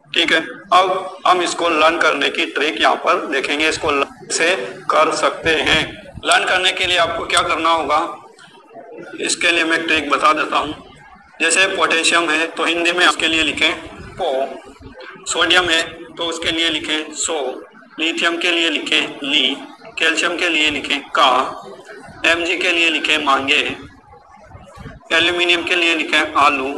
ठीक है, अब हम इसको लर्न करने की ट्रिक यहाँ पर देखेंगे, इसको से कर सकते हैं। लर्न करने के लिए आपको क्या करना होगा, इसके लिए मैं ट्रिक बता देता हूँ। जैसे पोटेशियम है तो हिंदी में उसके लिए लिखें पो, सोडियम है तो उसके लिए लिखें सो, लिथियम के लिए लिखें ली, कैल्शियम के लिए लिखें का, Mg के लिए लिखें मांगे, एल्यूमिनियम के लिए लिखें आलू,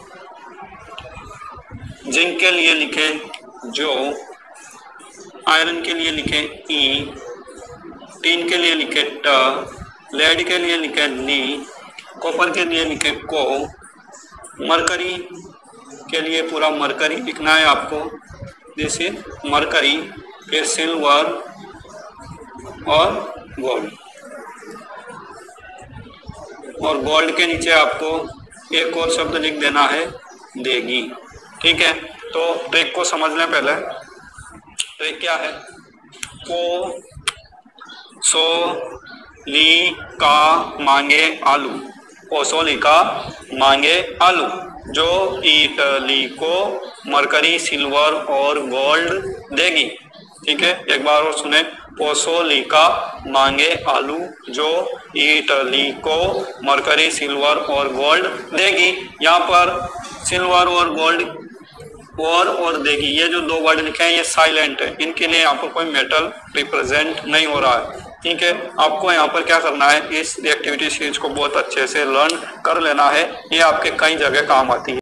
जिंक के लिए लिखें जो, आयरन के लिए लिखें ई, टीन के लिए लिखें ट, लेड के लिए लिखें ली, कॉपर के लिए लिखें को, मरकरी के लिए पूरा मरकरी लिखना है आपको, जैसे मरकरी, फिर सिल्वर और गोल्ड, और गोल्ड के नीचे आपको एक और शब्द लिख देना है देगी। ठीक है, तो ट्रिक को समझ लें पहले। ट्रिक क्या है, को सो ली का मांगे आलू, ओसोली का मांगे आलू, जो इटली को मरकरी, सिल्वर और गोल्ड देगी। ठीक है, एक बार और सुने, पोसोली का मांगे आलू, जो इटली को मरकरी, सिल्वर और गोल्ड देगी। यहाँ पर सिल्वर और गोल्ड और देगी, ये जो दो वर्ड लिखे हैं ये साइलेंट है, इनके लिए यहाँ पर कोई मेटल रिप्रेजेंट नहीं हो रहा है। ठीक है, आपको यहाँ पर क्या करना है, इस रिएक्टिविटी सीरीज को बहुत अच्छे से लर्न कर लेना है, ये आपके कई जगह काम आती है।